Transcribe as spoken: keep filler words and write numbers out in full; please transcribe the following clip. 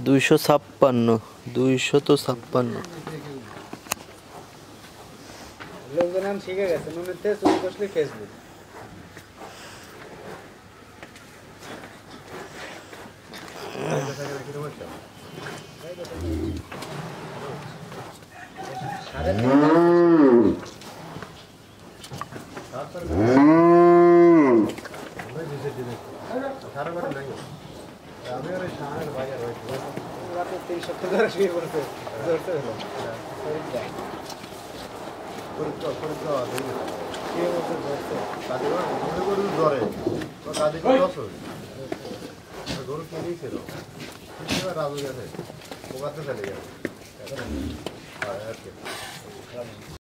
দুইশো ছাপ্পান্ন দুইশত ছাপ্পান্ন লোকজন এখন শিখে গেছে নুনের থেকে চুরি করলে ফেসবুক তিন সপ্তাহ ধরে শুয়ে পড়ছে ধরতে হলো গরু কিনেছিল রাজু গেছে ওখানে চলে গেছে